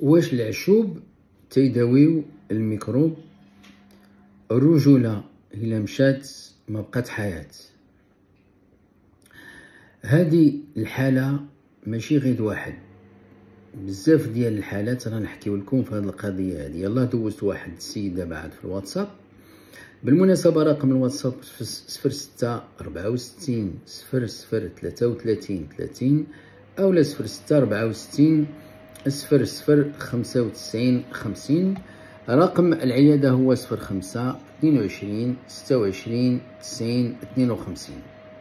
واش العشوب تيداويو الميكروب؟ الرجولة إلا مشات ما بقات حياة. هذه الحالة ماشي غير واحد، بزاف ديال الحالات راه نحكيو لكم في هذه القضية هذه. يلاه دوزت واحد السيدة بعد في الواتساب، بالمناسبة رقم الواتساب 06 64 00 33 30 أو 06 64 00 95 50. رقم العيادة هو 05 22 26 90 52.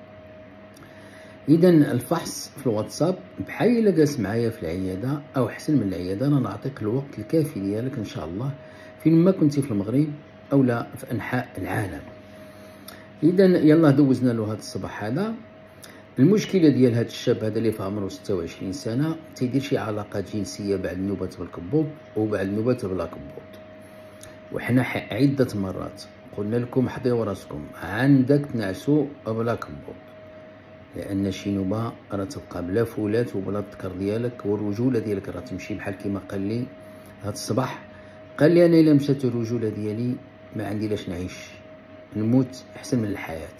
إذا الفحص في الواتساب بحال إلا جالس معايا في العيادة أو أحسن من العيادة، أنا نعطيك الوقت الكافي ديالك إن شاء الله فين ما كنتي في المغرب أو لا في أنحاء العالم. إذا يلا دوزنا له هذا الصباح هذا. المشكلة ديال هذا الشاب هذا اللي في عمره 26 سنة تيدير شي علاقات جنسية بعد النوبات بالكبوط وبعد النوبات بلا كبوط، وحنا عدة مرات قلنا لكم حضروا راسكم عندك تنعسوا بلا كبوط، لأن شي نوبة راه تبقى بلا فولات وبلا الذكر ديالك، والرجولة ديالك راه تمشي بحال كيما قال لي هاد الصباح. قال لي أنا إلا مشات الرجولة ديالي ما عندي لاش نعيش، نموت أحسن من الحياة.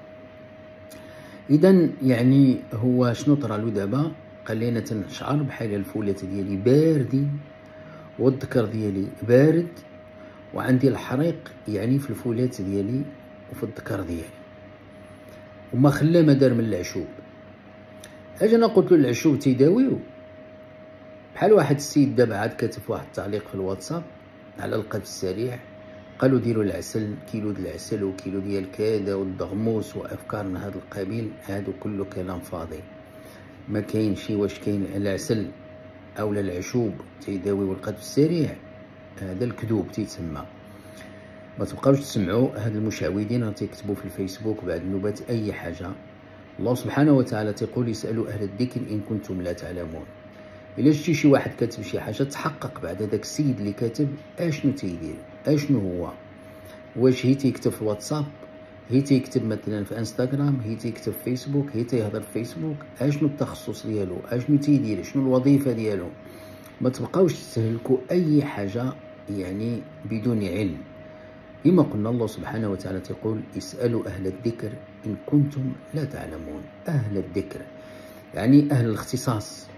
إذا يعني هو شنو طرالو دابا؟ قال لي أنا تنشعر بحال الفولات ديالي باردين والذكر ديالي بارد وعندي الحريق يعني في الفولات ديالي وفي الذكر ديالي، وما خلا ما دار من العشوب. اجي انا قلت له العشوب تيداويو؟ بحال واحد السيد دابا عاد كاتب واحد التعليق في الواتساب على القذف السريع، قالوا ديروا العسل، كيلو ديال العسل وكيلو ديال كذا والدغموس وافكار من هذا القبيل. هادو كله كلام فاضي، ما كاين شي. واش كاين العسل او العشوب تيداويو القذف السريع؟ هذا الكذوب تيتسمى. ما تبقاوش تسمعوا هاد المشعوذين راه تيكتبوا في الفيسبوك بعد النوبات اي حاجه. الله سبحانه وتعالى تيقول اسالوا اهل الذكر ان كنتم لا تعلمون. الا شتي شي واحد كاتب شي حاجه تحقق بعد هذاك السيد اللي كاتب اشنو تيدير، اشنو هو. واش هي تيكتب في الواتساب، هي تيكتب مثلا في انستغرام، هي تيكتب في فيسبوك، هي تيهضر في فيسبوك، اشنو التخصص ديالو، اشنو تيدير، شنو الوظيفه ديالو. ما تبقاوش تستهلكوا اي حاجه يعني بدون علم. كما قلنا الله سبحانه وتعالى تقول اسألوا أهل الذكر إن كنتم لا تعلمون. أهل الذكر يعني أهل الاختصاص.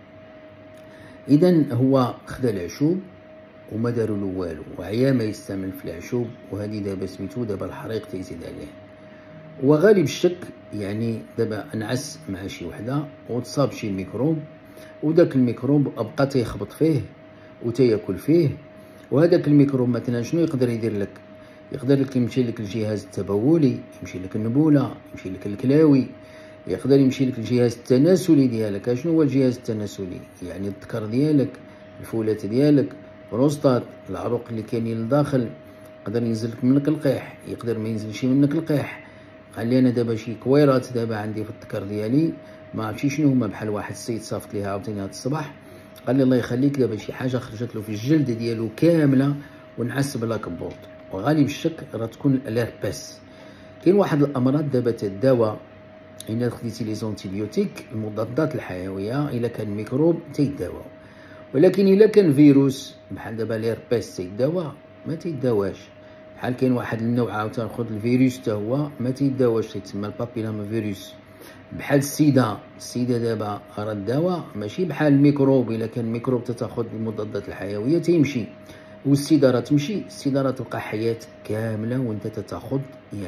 إذا هو خدا العشوب وما داروا له والو، وعيا ما يستعمل في العشوب، وهذه دابا سميتو دابا الحريق تيزيد عليه. وغالب الشك يعني دابا انعس مع شي وحده وتصاب شي ميكروب، وداك الميكروب بقى تيخبط فيه وتياكل فيه. وهذاك الميكروب مثلا شنو يقدر يدير لك؟ يقدر لك يمشي لك الجهاز التبولي، يمشي لك النبوله، يمشي لك الكلاوي، يقدر يمشي لك الجهاز التناسلي ديالك. شنو هو الجهاز التناسلي؟ يعني الذكر ديالك، الفولات ديالك، بروستات، العروق اللي كاينين لداخل. يقدر ينزل لك منك القيح، يقدر ما ينزلش منك القيح. قال لي انا دابا شي كويرات دابا عندي في الذكر ديالي ما عرفتش شنو هما. بحال واحد السيد صافط ليها عاوتاني هذا الصباح، قال لي الله يخليك دابا شي حاجه خرجت له في الجلد ديالو كامله ونعس بلا كبوط. وغالب الشك راه تكون الهربس. كاين واحد الامراض دابا تداوى الا خديتي لي زونتيبيوتيك المضادات الحيويه، الا كان ميكروب تيداوى. ولكن الا كان فيروس بحال دابا الهربس تيداوى؟ ما تيداواش. بحال كاين واحد النوع عاوتاني خد الفيروس حتى هو ما تيداواش، تيتسمى البابيلوما فيروس. بحال السيده دابا راه الدواء ماشي بحال الميكروب. الا كان ميكروب تاخذ المضادات الحيويه تيمشي، والسيده راه تمشي، السيده راه تبقى حياه كامله وانت تاخذ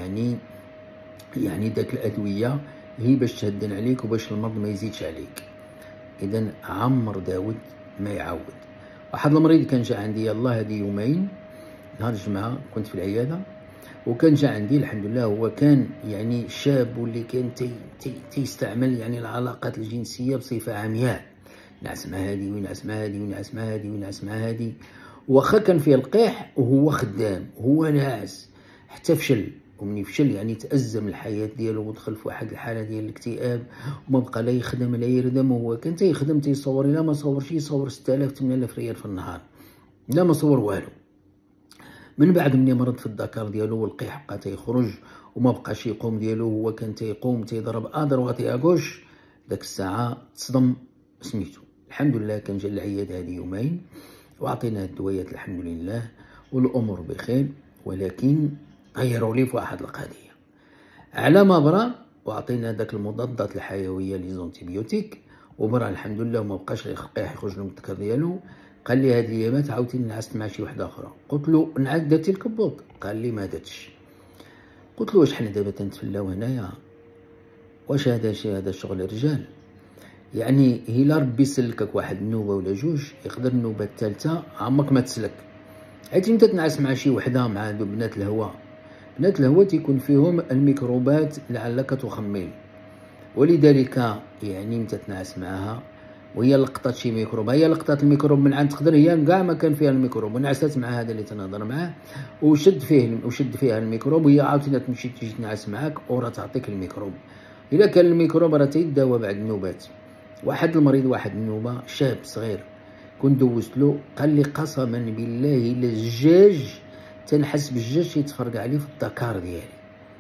يعني داك الادويه هي باش تهدن عليك وباش المرض ما يزيدش عليك. اذا عمر داود ما يعاود. واحد المريض كان جا عندي يلاه هذه يومين، نهار الجمعه كنت في العياده، وكان جا عندي الحمد لله. هو كان يعني شاب واللي كان تيستعمل يعني العلاقات الجنسيه بصفه عمياء، نعس مع هادي وينعس مع هادي وينعس مع هادي وينعس مع هادي. واخا كان فيه القيح وهو خدام وهو ناعس حتى فشل. ومني فشل يعني تأزم الحياة ديالو ودخل في واحد الحالة ديال الاكتئاب، وما بقى لا يخدم لا يردم. وهو كان تيخدم تيصور، الا ما صورش يصور 6000 8000 ريال في النهار، لا ما صور والو. من بعد مني مرض في الذكر ديالو والقيح بقى تيخرج وما بقاش يقوم ديالو. هو كان تيقوم تيضرب ادروات ياكوش. داك الساعه تصدم سميتو الحمد لله كان جا العيادة هذه يومين وعطينا الدويات الحمد لله والأمور بخير، ولكن غيروا لي في واحد القضية. على ما برا وعطينا داك المضادات الحيوية لي زونتيبيوتيك وبرا الحمد لله وما بقاش يخرج له الذكر ديالو. قال لي هاد الايامات عاوتاني نعست مع شي وحده اخرى. قلت له نعس درتي الكبوط؟ قال لي ما درتش. قلت له واش حنا دابا تنتفلاو هنايا؟ واش هذا شغل رجال؟ يعني الا ربي سلكك واحد النوبه ولا جوج يقدر النوبه الثالثه عمرك ما تسلك. حيت انت تنعس مع شي وحده مع بنات الهواء، بنات الهواء تيكون فيهم الميكروبات لعلك تخمل، ولذلك يعني انت تنعس معها وهي لقطات شي ميكروب، هي لقطات الميكروب من عند تقدر هي كاع ما كان فيها الميكروب ونعست مع هذا اللي تنهضر معاه وشد فيها الميكروب، وهي عاوتاني تمشي تجي تنعس معاك وراه تعطيك الميكروب. الا كان الميكروب راه تيداوى بعد النوبات. واحد المريض واحد النوبه شاب صغير كنت دوزت له قال لي قسما بالله الا الزجاج تنحس بالزجاج تيتفرقع عليه في الذكر ديالي.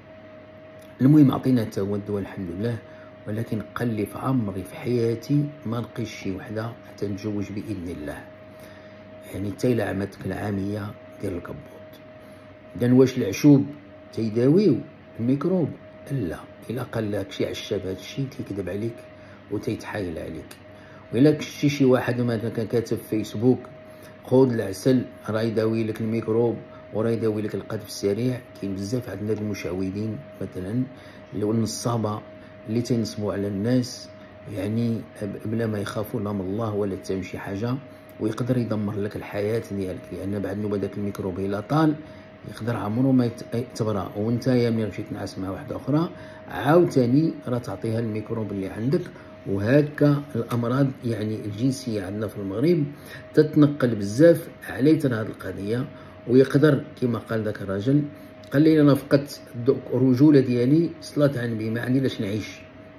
المهم عطينا حتى هو الدواء الحمد لله، ولكن قال لي في عمري في حياتي ما لقيتش شي وحده حتى نتزوج باذن الله. يعني حتى الا عملتك العاميه ديال الكبوط. اذا واش العشوب تيداويو الميكروب؟ لا. الا قال لك شي عشاب هذا الشيء تيكذب عليك وتيتحايل عليك. وإلا شتي شي واحد مثلا كان كاتب في فيسبوك خذ العسل راه يداوي لك الميكروب وراه يداوي لك القذف السريع، كاين بزاف عندنا المشعوذين مثلا اللي هو النصابه اللي تينصبوا على الناس يعني بلا ما يخافوا لا من الله ولا حتى من شي حاجه، ويقدر يدمر لك الحياه ديالك، لان بعد نوبه داك الميكروب الا طال يقدر عمره ما يتبرا، وانت يا ملي مشيت تنعس مع واحده اخرى عاوتاني راه تعطيها الميكروب اللي عندك. وهكا الامراض يعني الجنسيه عندنا في المغرب تتنقل بزاف على اثر هذه القضيه، ويقدر كما قال ذاك الرجل قال لي انا فقدت الرجوله ديالي صلاه عن بي ما عندي لاش نعيش.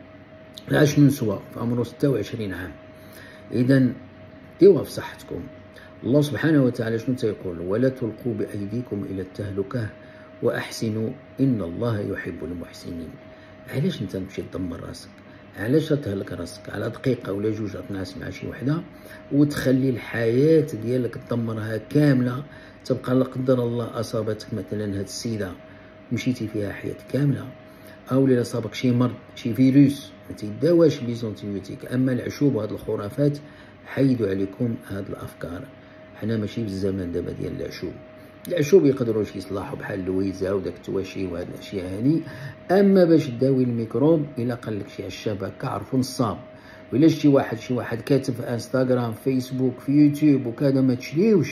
عاش من سوا في عمره 26 عام. اذا ديوها في صحتكم. الله سبحانه وتعالى شنو تيقول؟ ولا تلقوا بايديكم الى التهلكه واحسنوا ان الله يحب المحسنين. علاش انت تمشي تدمر راسك؟ علاش تهلك راسك على دقيقه ولا جوج تنعس مع شي وحده وتخلي الحياه ديالك تدمرها كامله؟ تبقى لا قدر الله اصابتك مثلا هاد السيده مشيتي فيها حياه كامله، او الا صابك شي مرض شي فيروس ما تيداواش بلي زونتيبيوتيك. اما العشوب وهاد الخرافات حيدوا عليكم هاد الافكار. حنا ماشي في الزمان دابا ديال العشوب. العشوب يقدروا يصلحوا بحال اللويزه وداك التواشي وهاد الاشياء هاني، اما باش تداوي الميكروب الا قال لك شي عشاب هكا عرفوا نصاب. وإلا شي واحد كاتب في انستغرام فيسبوك في يوتيوب وكذا ما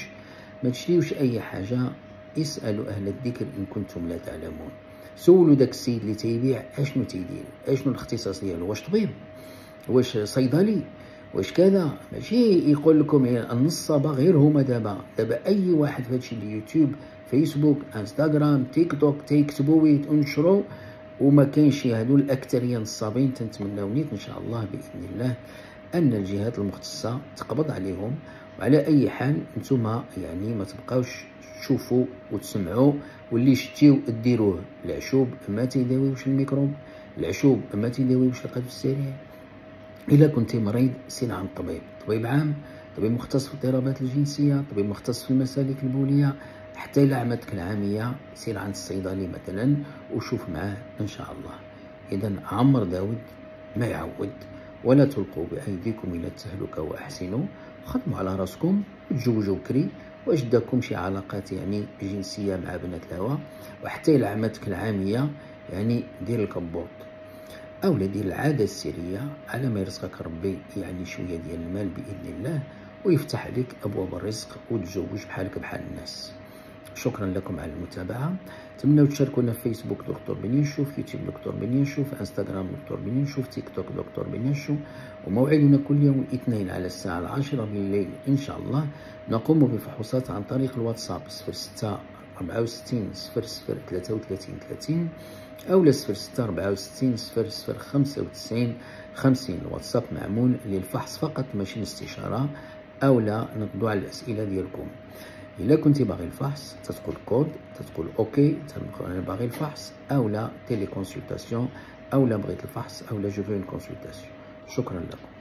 تشريوش اي حاجه. اسالوا اهل الذكر ان كنتم لا تعلمون. سولوا داك السيد اللي تيبيع اشنو تيدير، اشنو الاختصاص ديالو، واش طبيب، واش صيدلي، واش كذا. ماشي يقول لكم النصابه غير هما. دابا اي واحد في هادشي اليوتيوب فيسبوك انستغرام تيك توك تيكتبوا وينشروا وما كاينش هادو الاكثريه نصابين. تنتمناو نيت ان شاء الله باذن الله ان الجهات المختصه تقبض عليهم. وعلى اي حال نتوما يعني ما تبقاوش تشوفوا وتسمعوا واللي شتيو ديروه. العشوب ما تيداويوش الميكروب، العشوب ما تيداويوش القذف السريع. الا كنتي مريض سير عند طبيب عام، طبيب مختص في الاضطرابات الجنسيه، طبيب مختص في المسالك البوليه. حتى الا عملتك العاميه سير عند الصيدلي مثلا وشوف معاه ان شاء الله. اذا عمر داود ما يعود. ولا تلقوا بايديكم الى التهلكه واحسنوا. خدموا على راسكم وتزوجوا بكري واش داكم شي علاقات يعني جنسيه مع بنات الهوى. وحتى الا عملتك العاميه يعني دير الكبوط او دير العاده السريه على ما يرزقك ربي يعني شويه ديال المال باذن الله ويفتح عليك ابواب الرزق وتزوج بحالك بحال الناس. شكرا لكم على المتابعه. تمنوا تشاركونا في فيسبوك دكتور بنيشو، في يوتيوب دكتور بنيشو، في انستغرام دكتور بنيشو، في تيك توك دكتور بنيشو. وموعدنا كل يوم الاثنين على الساعه 10 بالليل ان شاء الله. نقوم بفحوصات عن طريق الواتساب 06 64 00 33 30 أو 06 64 00 95 50. الواتساب معمول للفحص فقط ماشي الاستشارة، أو لا نقضوا على الأسئلة ديالكم. إلا كنتي باغي الفحص تتقول كود، تتقول أوكي، تنقول أنا باغي الفحص، أو لا تيلي كونسلطاسيون، أو لا بغيت الفحص، أو لا جو فو اون كونسلطاسيون. شكرا لكم.